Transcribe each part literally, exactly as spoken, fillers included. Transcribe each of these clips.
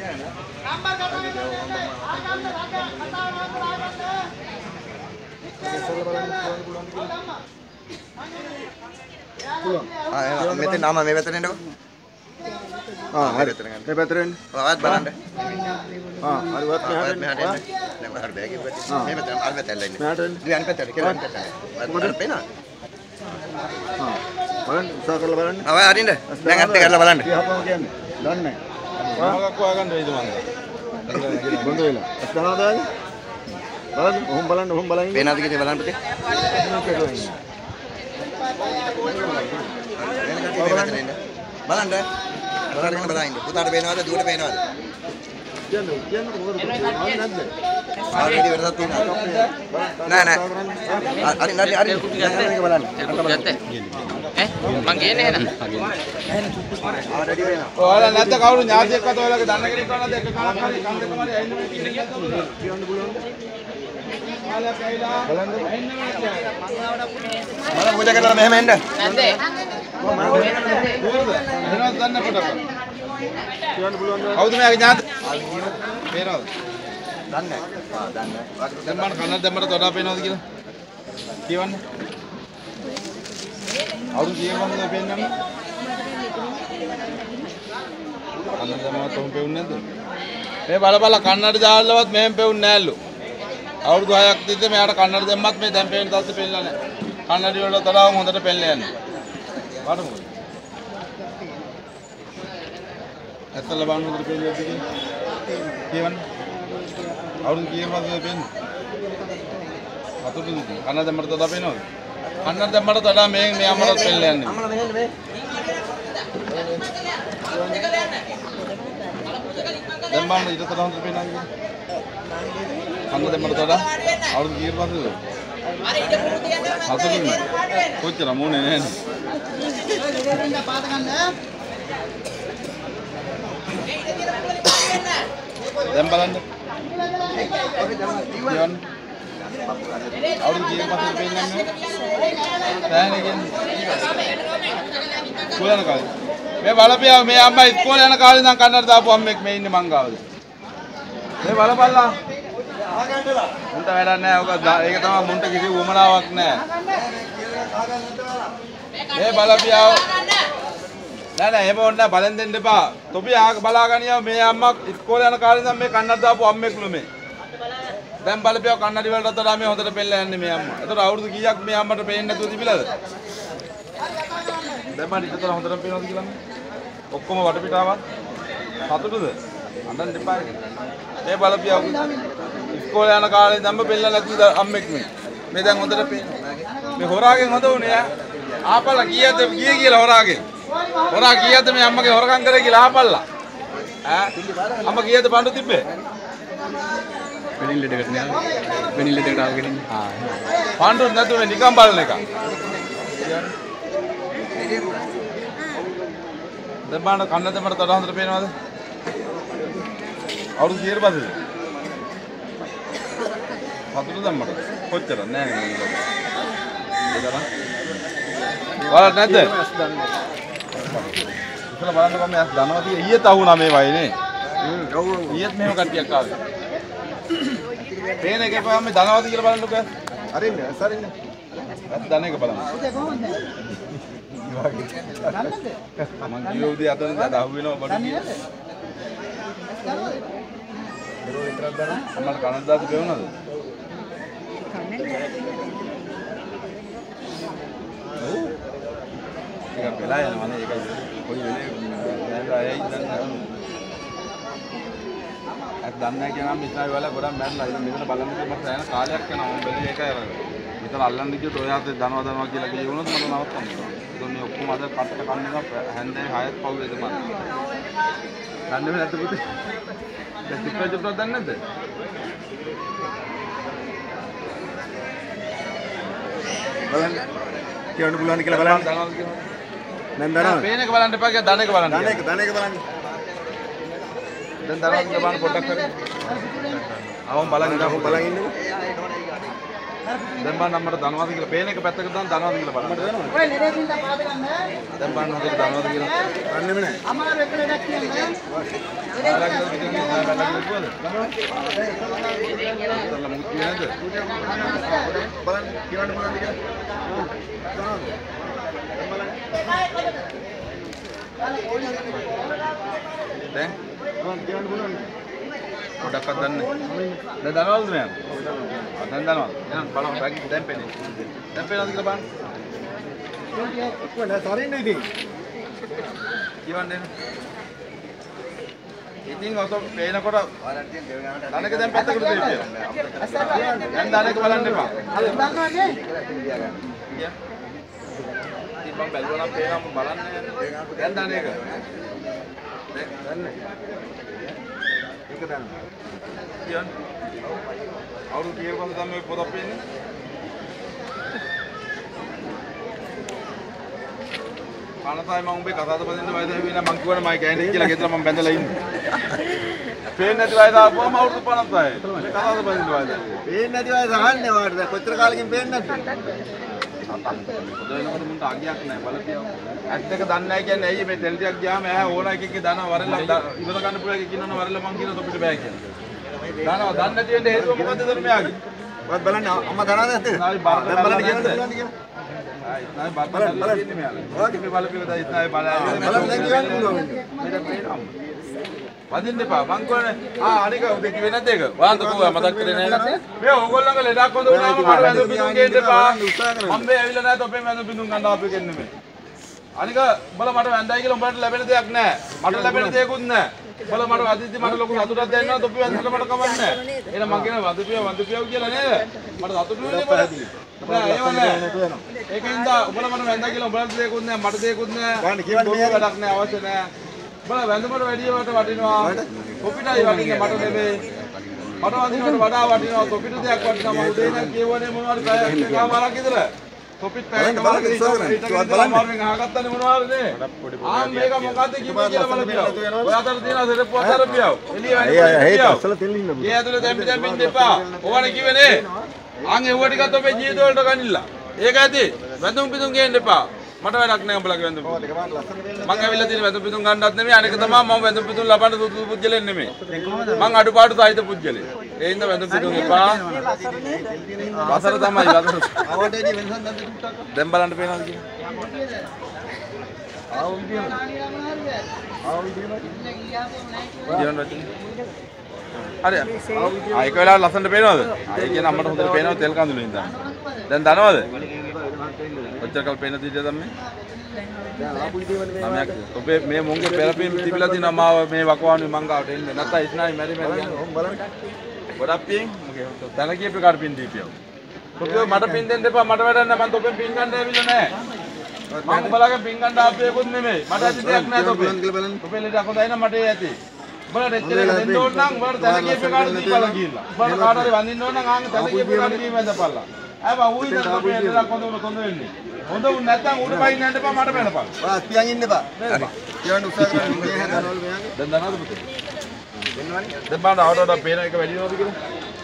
Ah, metin nama me betul ni. Ah, hari betul kan? Me betul ni. Awak balan deh. Ah, hari buat me hari. Me hari ni. Nak hari bagi buat. Me betul, hari betul ni. Me hari. Dia an betul, kira an betul. Ada pena. Ah, balan, usaha kerla balan. Awak hari ni. Nak ante kerla balan. Dia apa macam ni? Dan ni. Maka aku akan dari itu mana? Bantu lah. Sekarang ada ni. Balan, hum balan, hum balan. Pena tu kita balan betul. Balan deh. Balan dengan balan ini. Putar pena ada, dua pena ada. Jangan, jangan keluar. Nanti. Hari ini berada tu. Nah, nah. Hari nanti hari ini balan. Eh, mangge ni na. Ada di mana? Oh, ada nanti kau lu nyari apa tu lagi? Dana kiri kau nanti ke kanan kiri, kanan kiri ada ini. Malam puja kerana mehemen dah. Nanti. Kau tu macam nyat. Pena. Dan nih. Dan nih. Demar kanan demar tu ada pena tu kira. Kian. Aurun kian mana tu pena? Kanan demar tu pena tu. Me bala bala kanan jalan lewat mehem pena lu. අවුරුදු හයක් තිස්සේ මෙයාට කන්නඩ දැම්මත් මේ දැන් පේන තත්ත්වෙ පෙන්නලා නැහැ. කන්නඩි වලට තඩාව හොඳට පෙන්නලා යන්නේ. පාට මොකද? ඇත්තල බලන්න හොඳට පෙන්නලා තියෙන්නේ. කියවන්න. අවුරුදු කීයකද පෙන්නේ? අතුරුදු කන්නඩ දැම්මට තඩා පේනවද? කන්නඩ දැම්මට තඩා මේ මේ අමරත් පෙන්නලා යන්නේ. අමල මෙහෙන්න මේ. දැන් බලන්න ඊට තඩා හොඳට පේනවද? කන්නඩ දැම්මට තඩා අවුරුදු කීයකද? අර ඊට පුරු තියන්නේ මම අතුරුදු කොච්චර මොනේ නෑනේ. පාත ගන්න. දැන් බලන්න. කියවන්න. අවුරුදු කීයක පස්සේ පෙන්නන්නේ නැහැ. දැන් කියන්නේ. කොලන කාලේ. මේ බලපියා මේ අම්මා ඉස්කෝලේ යන කාලේ ඉඳන් කන්නඩ දාපු අම්මෙක් මේ ඉන්නේ මං ගාවද. මේ බලපල්ලා. මුන්ට වැඩක් නැහැ. ඔක ඒක තමයි මුන්ට කිසි උවමනාවක් නැහැ. මේ බලපියා නෑ නෑ එහෙම ඕනේ නෑ බලෙන් දෙන්න එපා. තොපි ආ බලාගනියව මේ අම්මා ඉස්කෝලේ යන කාලේ ඉඳන් මේ කන්නඩ දාපු අම්මෙක්ලු මේ. දැන් බලපියව කන්නඩි වලට වඩා මේ හොඳට පෙන්නලා යන්නේ මේ අම්මා. ඒතර අවුරුදු කීයක් මේ අම්මට පේන්නේ නැතුව තිබිලාද? දැන් මට ඉතතර හොඳට පේනවද කියලා? ඔක්කොම වටපිටාවක් සතුටුද? අඬන්න එපා. මේ බලපියව ඉස්කෝලේ යන කාලේ ඉඳන්ම පෙන්නලා නැති අම්මෙක් මේ. මේ දැන් හොඳට පේනවා. මේ හොරාගෙන් හොඳ උනේ ඈ. ආපල්ලා කීයද ගියේ කියලා හොරාගෙන්. හොරා කීයද මේ අම්මගේ හොරකම් කරේ කියලා ආපල්ලා. ඈ අම්මා කීයද පඬු තිබ්බේ? වෙනින් ලෙඩකට නෑ. වෙනින් ලෙඩකට ආවගෙන ඉන්නේ. ආ. පඬු නැතුනේ නිකන් බලන එක. දැන් බලන්න කන්න දෙමඩ තඩ හොඳට පේනවද? අවුරුදු කීයද පස්සේද? හතුරු දැම්මට කොච්චර නෑ නේ මම. ඒකලා. වලට නැද්ද? ඉතල බලන්නකො මේ අස් ධනවතිය ඊයේත් අහුණා මේ වයි නේ. හ්ම් ඔව් ඔව්. ඊයේත් මෙහෙම කට්ටියක් ආවේ. පේන එකේ පස්සේ මේ ධනවති කියලා බලන්නකො. අරින්න, අසරින්න. අස් ධන එක බලන්න. මං ගියෝ උදේ අතන දැන් අහු වෙනවා බඩු කියලා. දරුවෝ විතරක් දාන අම්මලා කනක් දාපු ගෙවුනද? ඒක වෙලා යනවා නේ ඒකයි කොයි වෙලේ දැන් අයයි දැන් අත් දන්නේ කියනවා මිත්‍රායි වල ගොඩක් මැරලා ඉතින් මෙතන බලන්න මම සෑහෙන කාලයක් යනවා මම බැලුවේ ඒකයි අර මෙතන අල්ලන්න ගියොත් ඔය හතේ දනවා දනවා කියලා කියවුනොත් මට නවත්තන්න ඕන. ඒතකොට මේ ඔක්කොම අද කට්ට කන්නේ හැන්දේ හයත් පව් වේද මම. දන්නේ නැද්ද පුතේ? දැන් චිත්‍ර චිත්‍ර දන්නේ නැද්ද? බලන්න. කියන්න පුළුවන් කියලා බලන්න. දනවද කියනවා. දැන් දනවද? පේන එක බලන්න එපා කියලා දන එක බලන්න. දන එක දන එක බලන්න. දැන් දනවද කියලා බලන්න පොඩ්ඩක් කරේ. අවම බලන් ඉඳන් බලන් ඉන්නකො. දැන් බලන්න අම්මට ධනවාද කියලා පේන එක පැත්තකට දාන්න ධනවාද කියලා බලන්න. ඔය ලෙඩේ බින්ද පාද ගන්න. දැන් බලන්න හොඳට ධනවාද කියලා. ගන්නෙම නෑ. අමාරු එක ලෙඩක් කියන්නේ. ආරක්ෂක පිටින් ඉස්සරහ බැලලා ඉස්සුවද? ඉස්සරලා මුත් කියනද? බලන්න කියවන්න පුළුවන්ද කියලා. දැන් බලන්න කියවන්න පුළුවන්ද? පොඩක්වත් දන්නේ. දැන් ධනවාද නෑ. දැන් ධනවාද. එහෙනම් බලමු බෑග් එක දැන් පේන්නේ. දැන් පේනවද කියලා බලන්න. කොහොමද සරින්නේ ඉතින්? කියවන්නේ. ඉතින් ඔත පේනකොට ධනක දැන් පැත්තකට දෙන්න. දැන් ධනක බලන්න එපා. දන්නවනේ. කිය. ඉතින් මම බැලුවා නම් පේනම බලන්නේ. දැන් ධනක. දැන් ඒක දැන්. කියන්න. අවුරුදු කීයක පස්සේ තමයි පොත පේන්නේ. අනතයි මම උඹේ කතාවද බදින්න වයද වෙනා මං කියවනේ මයි ගෑණි කියලා ගෙදර මම බැඳලා ඉන්නේ. පේන්නේ නැති වයද ආපුවම අවුරුදු පනහයි. මේ කතාවද බදින්න වයද. පේන්නේ නැති වයස අහන්නේ වාට දැන් කොච්චර කාලෙකින් පේන්නේ නැද්ද? පොද වෙනකොට මුන්ට අගියක් නැහැ බලතියව. ඇස් දෙක දන්නේ නැහැ කියන්නේ ඇයි මේ තෙල් ටිකක් ගියාම ඇහැ ඕන එකකේ දනවා වරලා ඉවර ගන්න පුළුවන් එකක් ඉන්නවනේ වරලා මං කියනවා තොපිට බෑ කියලා. දනවා දන්නේ නැති වෙන්න හේතුව මොකද්ද දර මෙයාගේ? ඔයත් බලන්න අම්මා දනාද නැද්ද? නායි බාර දැන් බලන්න කියන්න පුළුවන්ද කියලා. ආයි නායි බාර බලලා ඉන්නේ මෙයාලා. ඔයාගේ මේ බලපියව දැන් ඉස්සයි බලලා. බලන්න දැන් කියන්න පුළුවන්. මෙතන පේනවා. වදින්න එපා මං කියන්නේ ආ අනික උදේ කිව්වේ නැද්ද ඒක? වාන්ද කෝවා මතක් කරේ නැහැ. මේ ඕගොල්ලන්ගේ ලෙඩක් හොඳ වුණාම මට වැඳ බිඳුන් ගේන්න එපා. මම මේ ඇවිල්ලා නැහැ තොපෙන් වැඳ බිඳුන් ගන්න ආපු එකෙන් නෙමෙයි. අනික උඹලා මට වැඳයි කියලා උඹලට ලැබෙන දෙයක් නැහැ. මට ලැබෙන දෙයක්වත් නැහැ. උඹලා මට වදිද්දි මට ලොකු සතුටක් දැනෙනවා තොපි වැඳලා මට කමක් නැහැ. එහෙනම් මං කියන වදපියව වදපියව කියලා නේද? මට සතුටු වෙන්නේ මොකද? නෑ ඒව නෑ. ඒකින්ද උඹලා මට වැඳයි කියලා උඹලට දෙයක්වත් නැහැ මට දෙයක්වත් නැහැ. ගන්න කියවන්න මේ වැඩක් නැහැ අවශ්‍ය නැහැ. බල වැඳුමට වැඩිය වට වටිනවා. කොපිටයි වටින්නේ මට නෙමෙයි. මට වඳිනවට වඩා වටිනවා. කොපිට දෙයක් වටිනවා. මම උදේ ඉඳන් කියවනේ මොනවද පැය එකමාරක් විතර. කොපිට පැය එකමාරක් විතර මාරුවෙන් අහගත්තනේ මොනවද නේ? ආන් මේක මොකද්ද කිව්වේ කියලා බලපියව. ඔය අතර තියෙන සෙරප්පු අතර පියව. එළිය අය අය හේත අසල තෙල් ඉන්න ගේ ඇතුලේ දැම්පි දැම්පින් දෙපා. ඕවනේ කිව්වේ නේ. ආන් එව්ව ටිකත් ඔබේ ජීවිත වලට ගනින්න. ඒක ඇති. වැඳුම් පිටුම් ගේන්න එපා. මට වැඩක් නැහැ උඹලගේ වැඳුම් පිටුම්. මං ඇවිල්ලා තියෙන වැඳුම් පිටුම් ගන්නවත් නෙමෙයි අනික තමයි මම වැඳුම් පිටුම් ලබන්න සුදුසු පුජ්‍යලෙන් නෙමෙයි. මං අඩුපාඩු සහිත පුජ්‍යලෙන්. ඒ හින්දා වැඳුම් පිටුම් එපා. වසර තමයි වසර. ආවට එදී වෙනසක් නැද්ද ටුට්ටක්? දැන් බලන්න පේනවද කියලා. ආව විදියම. ආව විදියම. කියන්න වටින්. හරි. ආ ඒක වෙලාවට ලස්සනට පේනවද? ආ ඒ කියන්නේ අම්මට හොඳට පේනවද තෙල් කඳුළු ඉඳන්. දැන් දනවද? කොච්චර කල් පේනද ඉතින් දැන් මේ? දැන් ආපු විදියමනේ මේ. ඔබේ මේ මොන්ගේ පෙරපින් තිබිලා තියෙනවා මාව මේ වකවානුවේ මං ගාවට එන්න. නැත්නම් ඉස්නායි මැරි මැරි යනවා. ඔහොම බලන්න. ගොඩක් පින් මගේ තන කීප කාට පින් දීපියව. ඔබේ මට පින් දෙන්න එපා මට වැඩක් නැහැ මං තොපෙන් පින් ගන්න ඇවිල්ලා නැහැ. මං උඹලගෙන් පින් ගන්න ආපේකුත් නෙමෙයි. මට ඇති දෙයක් නැහැ තොපේ. ඔබේ ලෙඩක් හොඳයි නම් මට ඒ ඇති. උඹලා දෙච්චර දෙන්න ඕන නම් උඹලා තන කීප කාට දීපලා කියලා. උඹලා කාට හරි වඳින්න ඕන නම් ආන් තන කීප කාට දී වැඳපල්ලා. අයව ඌයි දැන් තොපේ ලෙඩක් හොඳ උන හොඳ වෙන්නේ. හොඳ උන් නැත්තම් ඌට බයින්න යන්න එපා මට බැනපන්. වාස් පියන් ඉන්න එපා. කියවන්න උත්සාහ කරන්න මේ හැදනවලු මෙයාගේ. දැන් දනවද පුතේ? දෙන්නවනේ. දැන් බලන්න ආවඩ පේන එක වැඩි වෙනවද කියලා?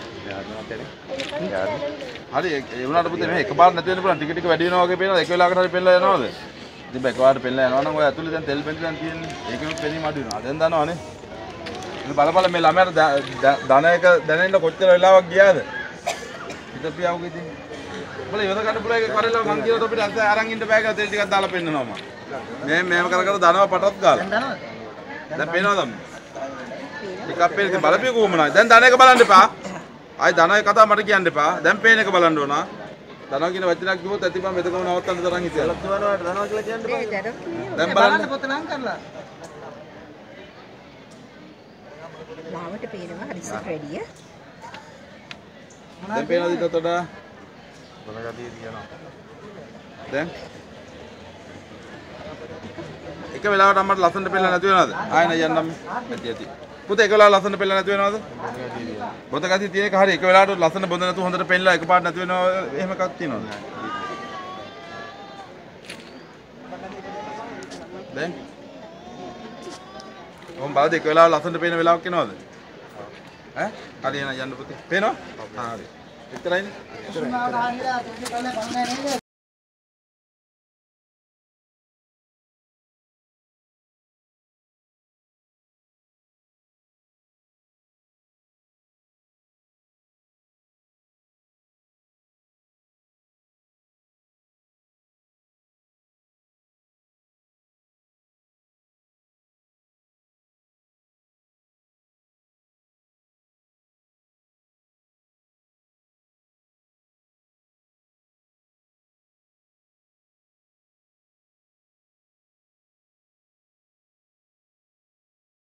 හරි ඒ වුණාට පුතේ මේ එකපාර නැති වෙන්න පුළුවන් ටික ටික වැඩි වෙනවා වගේ පේනවා එක වෙලාවකට හරි පෙන්නලා යනවද? ඉතින් බෑ එකපාරට පෙන්නලා යනවා නම් ඔය ඇතුලේ දැන් තෙල් බෙන්ද දැන් තියෙන්නේ. ඒකෙනුත් පෙනීම අඩු වෙනවා. දැන් දනවනේ. ඉතින් බල බල මේ ළමයාට ධන එක දැනෙන්න කොච්චර වෙලාවක් ගියාද? හිතපියාවුගේ ඉතින්. බල ඉවර ගන්න පුළුවන් එක කරලා මං කියනවා අපිට අත අරන් ඉන්න බෑ කියලා තෙල් ටිකක් දාලා පෙන්නනවා මම. මේ මේව කර කර දනවා පටත් ගාලා. දැන් දනවද? දැන් පේනවද? ටිකක් පේන ඉතින් බලපිය කොහොමනයි. දැන් ධන එක බලන්න එපා. ආයි ධනයි කතාව මට කියන්න එපා. දැන් පේන එක බලන්න ඕන. ධනව කියන වචනයක් කිව්වොත් ඇතිපා මෙතකම නවත්තන්න තරම් හිතලා. ලක්ෂ වනවට දනවා කියලා කියන්න එපා. දැන් බලන්න. පොත නම් කරලා. මාවට පේනවා හරිසට වැඩිය. දැන් පේනවද ඊටත් වඩා? බලගතිය තියනවා. දැන් එක වෙලාවට අම්මට ලස්සනට පෙන්නලා නැති වෙනවද? ආයෙ නෑ යන්නම්. ඇති ඇති. පුතේ එක වෙලාවට ලස්සනට පෙන්නලා නැති වෙනවද? බොඳ ගතිය තියෙන එක හරි එක වෙලාවට ලස්සන බොඳ නැතුව හොඳට පෙන්නලා එකපාරට නැති වෙනව එහෙම එකක් තියෙනවද? දැන් ඔම් බලද එක වෙලාවට ලස්සනට පේන වෙලාවක් එනවද? ඈ හරි එන යන්න පුතේ. පේනවද? ආ හරි. එච්චරයිනේ. සුමාව ගහලා දෙන්න කල්ලා බලන්නේ නේද?